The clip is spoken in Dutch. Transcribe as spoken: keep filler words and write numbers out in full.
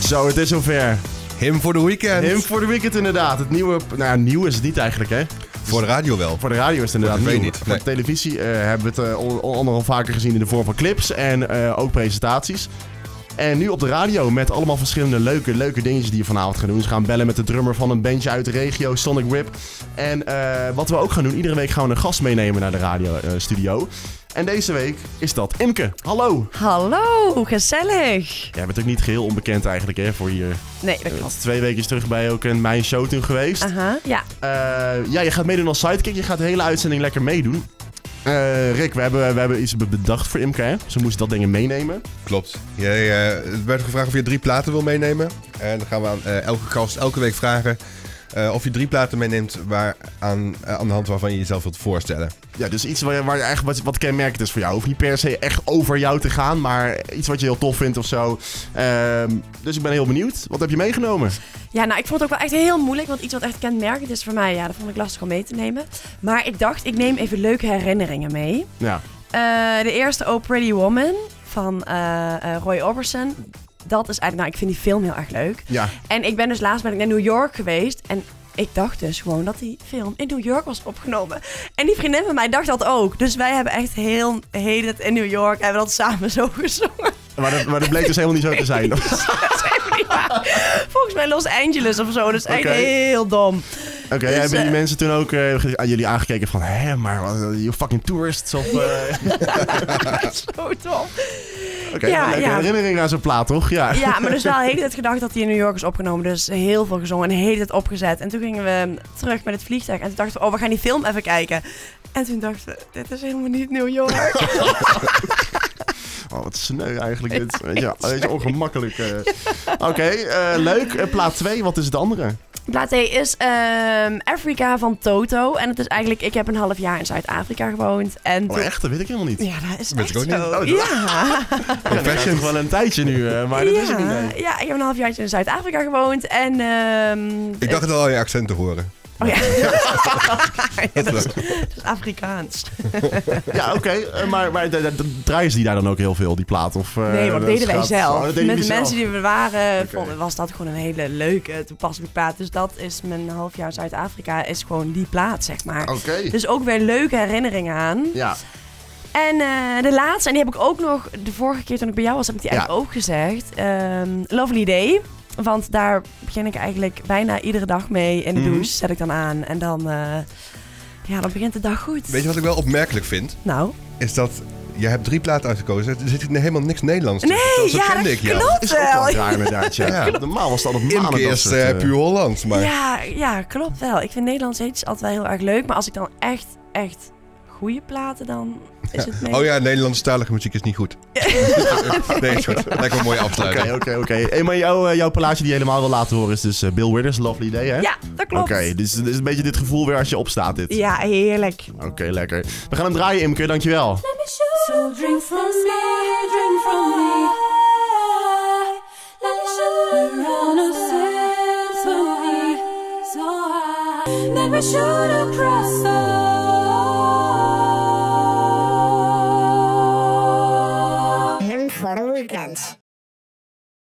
Zo, het is zover. Him voor de weekend. Him voor de weekend inderdaad. Het nieuwe, nou ja, nieuw is het niet eigenlijk hè. Voor de radio wel. Voor de radio is het inderdaad voor nieuw. niet. Voor Nee. de televisie uh, hebben we het uh, onder andere al vaker gezien in de vorm van clips en uh, ook presentaties. En nu op de radio met allemaal verschillende leuke, leuke dingetjes die je vanavond gaan doen. Ze gaan bellen met de drummer van een bandje uit de regio, Sonic Whip. En uh, wat we ook gaan doen, iedere week gaan we een gast meenemen naar de radiostudio. Uh, en deze week is dat Imke. Hallo. Hallo, gezellig. Jij bent ook niet geheel onbekend eigenlijk hè, voor hier. Nee, dat klopt. Uh, twee weken terug bij ook in mijn show toen geweest. Aha, ja. Uh, ja, je gaat meedoen als sidekick. Je gaat de hele uitzending lekker meedoen. Uh, Rick, we hebben, we hebben iets bedacht voor Imke, hè? Ze moest dat dingen meenemen. Klopt. Jij uh, werd gevraagd of je drie platen wil meenemen. En dan gaan we aan uh, elke gast elke week vragen uh, of je drie platen meeneemt waar aan, uh, aan de hand waarvan je jezelf wilt voorstellen. Ja, dus iets waar je, waar je eigenlijk wat, wat kenmerkend is voor jou. Hoeft niet per se echt over jou te gaan, maar iets wat je heel tof vindt of zo. Uh, dus ik ben heel benieuwd. Wat heb je meegenomen? Ja, nou, ik vond het ook wel echt heel moeilijk, want iets wat echt kenmerkend is voor mij, ja, dat vond ik lastig om mee te nemen. Maar ik dacht, ik neem even leuke herinneringen mee. Ja. Uh, de eerste, Oh Pretty Woman, van uh, uh, Roy Orbison. Dat is eigenlijk, nou, ik vind die film heel erg leuk. Ja. En ik ben dus laatst ben ik naar New York geweest en ik dacht dus gewoon dat die film in New York was opgenomen. En die vriendin van mij dacht dat ook. Dus wij hebben echt heel heet het in New York, hebben dat samen zo gezongen. Maar dat, maar dat bleek dus helemaal niet zo te zijn. Ja, volgens mij Los Angeles of zo. Dat is echt okay. heel dom. Oké, okay, dus, hebben die uh, mensen toen ook uh, aan jullie aangekeken van... Hé, maar wat, you fucking tourists of... Uh... Zo dom. Oké, okay, ja, leuke ja. herinnering aan zo'n plaat, toch? Ja, ja, maar dus wel de hele tijd gedacht dat hij in New York is opgenomen. Dus heel veel gezongen en de hele tijd opgezet. En toen gingen we terug met het vliegtuig. En toen dachten we, oh, we gaan die film even kijken. En toen dachten we, dit is helemaal niet New York. Oh, wat sneu eigenlijk. Ja, dit. Weet je, weet je, ongemakkelijk. Uh. Oké, okay, uh, leuk. Uh, plaat twee, wat is het andere? Plaat twee is um, Africa van Toto. En het is eigenlijk, ik heb een half jaar in Zuid-Afrika gewoond. En oh echt? Dat weet ik helemaal niet. Ja, dat is weet echt ik ook zo. Niet. Oh, ja. Confession van een tijdje nu, uh, maar dat ja, is het niet. Nee. Ja, ik heb een half jaar in Zuid-Afrika gewoond. En um, ik dacht het al je accent te horen. Oh ja, ja dat, is, dat is Afrikaans. Ja, oké. Okay. Uh, maar maar de, de, de, draaien ze die daar dan ook heel veel, die plaat? Of, uh, nee, maar dat deden wij gaat... zelf. Oh, dat Met de zelf. mensen die we waren, okay. vonden, was dat gewoon een hele leuke, toepasselijke plaat. Dus dat is mijn half jaar Zuid-Afrika, is gewoon die plaat, zeg maar. Oké. Okay. Dus ook weer leuke herinneringen aan. Ja. En uh, de laatste, en die heb ik ook nog, de vorige keer toen ik bij jou was, heb ik die eigenlijk ja. ook gezegd. Um, Lovely Day. Want daar begin ik eigenlijk bijna iedere dag mee. In de douche mm-hmm. zet ik dan aan. En dan, uh, ja, dan begint de dag goed. Weet je wat ik wel opmerkelijk vind? Nou? Is dat je hebt drie platen uitgekozen. Er zit helemaal niks Nederlands tussen. Nee, zo ja, kende dat ik jou. klopt is ook wel raar inderdaad. Ja. Ja. Normaal was het altijd maanden. Imke is uh, puur Hollands. Maar... Ja, ja, klopt wel. Ik vind Nederlands liedjes altijd wel heel erg leuk. Maar als ik dan echt, echt goede platen, dan is het mee. Oh ja, Nederlandstalige muziek is niet goed. Nee, is goed. Lijkt me een mooie afsluiting. Oké, oké, oké. Hey, maar jouw, uh, jouw plaatje die je helemaal wil laten horen is dus uh, Bill Withers, Lovely Day, hè? Ja, dat klopt. Oké, okay, dus het is een beetje dit gevoel weer als je opstaat, dit. Ja, heerlijk. Oké, okay, lekker. We gaan hem draaien, Imke, dankjewel. So drink from me, drink from me. We're on a symphony, so high. Never should have crossed the